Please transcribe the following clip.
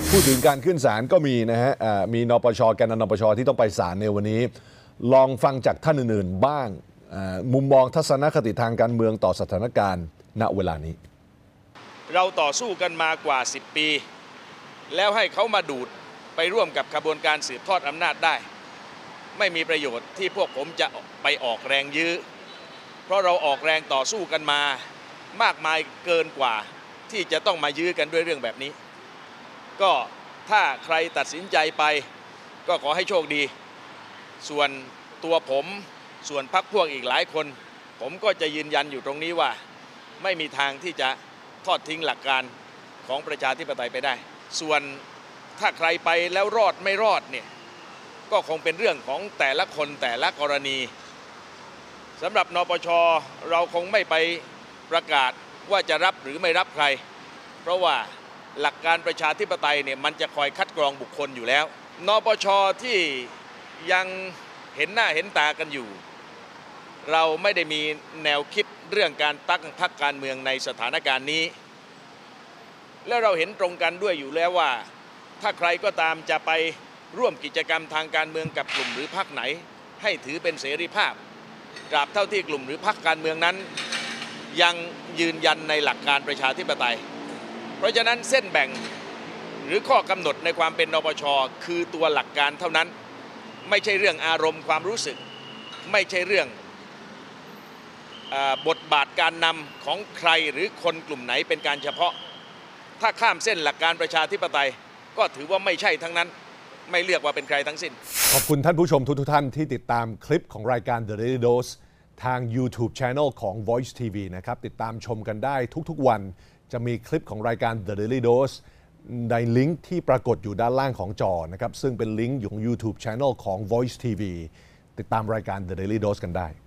พูดถึงการขึ้นศาลก็มีนะฮะมีนปช.แกนน.นปช.ที่ต้องไปศาลในวันนี้ลองฟังจากท่านอื่นๆบ้างมุมมองทัศนคติทางการเมืองต่อสถานการณ์ณเวลานี้เราต่อสู้กันมากว่า10 ปีแล้วให้เขามาดูดไปร่วมกับขบวนการสืบทอดอำนาจได้ไม่มีประโยชน์ที่พวกผมจะไปออกแรงยื้อเพราะเราออกแรงต่อสู้กันมามากมายเกินกว่าที่จะต้องมายื้อกันด้วยเรื่องแบบนี้ก็ถ้าใครตัดสินใจไปก็ขอให้โชคดีส่วนตัวผมส่วนพรรคพวกอีกหลายคนผมก็จะยืนยันอยู่ตรงนี้ว่าไม่มีทางที่จะทอดทิ้งหลักการของประชาธิปไตยไปได้ส่วนถ้าใครไปแล้วรอดไม่รอดเนี่ยก็คงเป็นเรื่องของแต่ละคนแต่ละกรณีสำหรับนปช.เราคงไม่ไปประกาศว่าจะรับหรือไม่รับใครเพราะว่าหลักการประชาธิปไตยเนี่ยมันจะคอยคัดกรองบุคคลอยู่แล้วนปช.ที่ยังเห็นหน้าเห็นตากันอยู่เราไม่ได้มีแนวคิดเรื่องการตั้งพรรคการเมืองในสถานการณ์นี้แล้วเราเห็นตรงกันด้วยอยู่แล้วว่าถ้าใครก็ตามจะไปร่วมกิจกรรมทางการเมืองกับกลุ่มหรือพรรคไหนให้ถือเป็นเสรีภาพตราบเท่าที่กลุ่มหรือพรรคการเมืองนั้นยังยืนยันในหลักการประชาธิปไตยเพราะฉะนั้นเส้นแบ่งหรือข้อกำหนดในความเป็นนปช.คือตัวหลักการเท่านั้นไม่ใช่เรื่องอารมณ์ความรู้สึกไม่ใช่เรื่องบทบาทการนำของใครหรือคนกลุ่มไหนเป็นการเฉพาะถ้าข้ามเส้นหลักการประชาธิปไตยก็ถือว่าไม่ใช่ทั้งนั้นไม่เลือกว่าเป็นใครทั้งสิ้นขอบคุณท่านผู้ชมทุกท่านที่ติดตามคลิปของรายการ The Daily Dose ทาง YouTube Channel ของ Voice TV นะครับติดตามชมกันได้ทุกๆวันจะมีคลิปของรายการ The Daily Dose ในลิงก์ที่ปรากฏอยู่ด้านล่างของจอนะครับซึ่งเป็นลิงก์ของ YouTube Channel ของ Voice TV ติดตามรายการ The Daily Dose กันได้